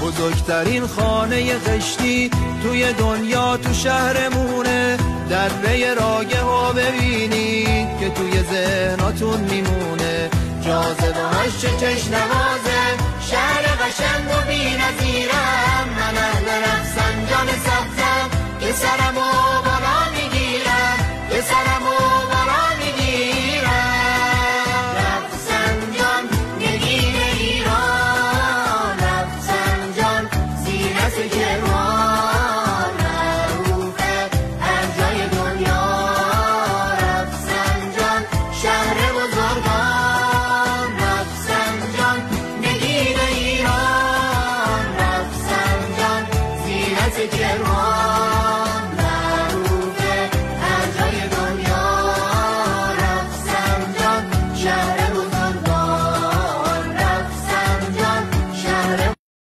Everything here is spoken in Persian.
بزرگترین خانه قشتی توی دنیا تو شهرمونه. دره راگه ها ببینید که توی ذهناتون میمونه. جاذبه هاش چه چشم نوازه، شهر قشنگ و بی نظیرم. من اهل رقصم جان سبزم که سرمو